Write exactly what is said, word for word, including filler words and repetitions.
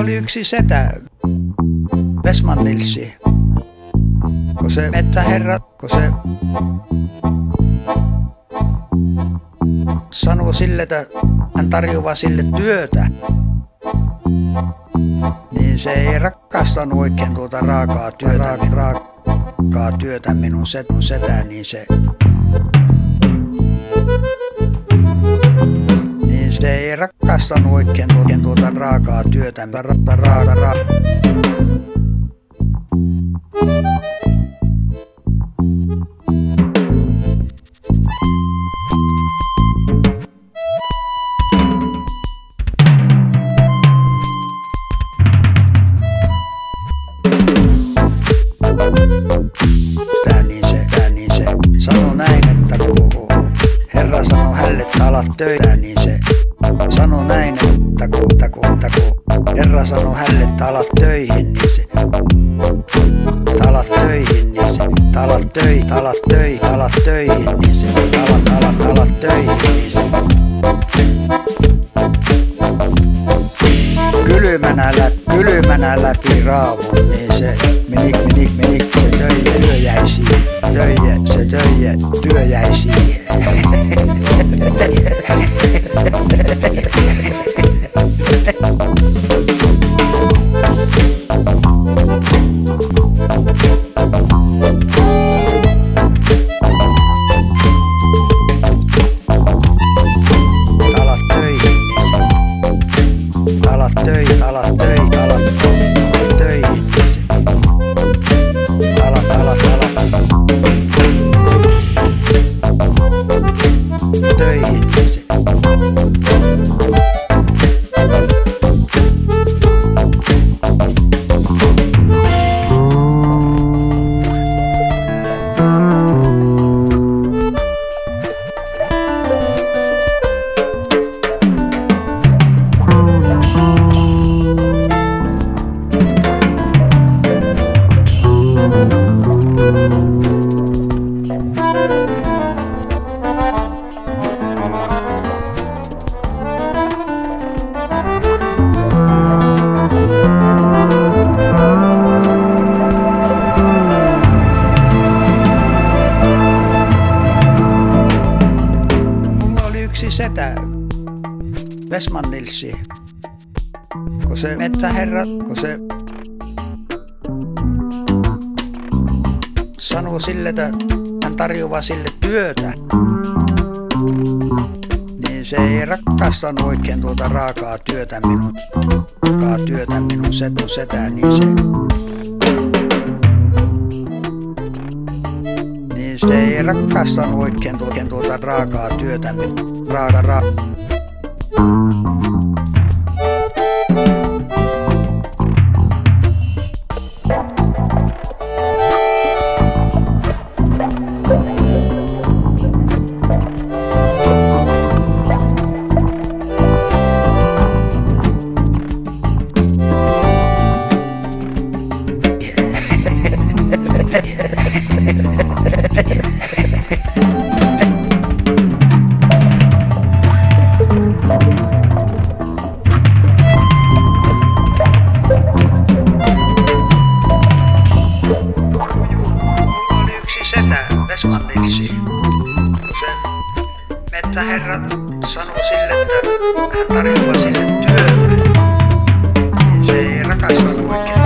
oli yksi setä, Westman Nilsi, kun se metsäherra, kun se sanoo sille, että hän tarjoaa sille työtä, niin se ei rakastanut oikein tuota raakaa työtä, raakaa työtä minun setun setä, niin se niin se ei rakastanut oikein tuota, tuota raakaa työtä, raata raata raata. Tää niin se, tää niin se sanoo näin, että kun Herra sanoo hänelle, että alat töitä, niin se sanoo näin, että kun, että kun, että kun Herra sanoo hänelle, että alat töihin, niin se alat töihin, niin se alat töihin, alat töihin, alat töihin, niin se alat, alat, alat töihin, niin se kylmänä läpi, kylmänä läpi raavun, niin se meni, meni, meni, se töijä, työ jäi siihen, töijä, se töijä, työ jäi siihen. Alat töihin, niin se alat töihin, alat töihin, alat töihin, niin se alat, alat, alat töihin, niin se setä, Westman Nilsi, kun se metsäherra, kun se sanoo sille, että hän tarjoaa sille työtä, niin se ei rakastanut oikein tuota raakaa työtä minun, raakaa työtä minun setun setä, niin se niin se ei rakastanut oikein tuota, tuota raakaa työtä, raaka raaka. Setä, Westman Nilsi, kun se metsäherra sanoo sille, että hän tarjoaa sille työtä, niin se ei rakastanut oikein.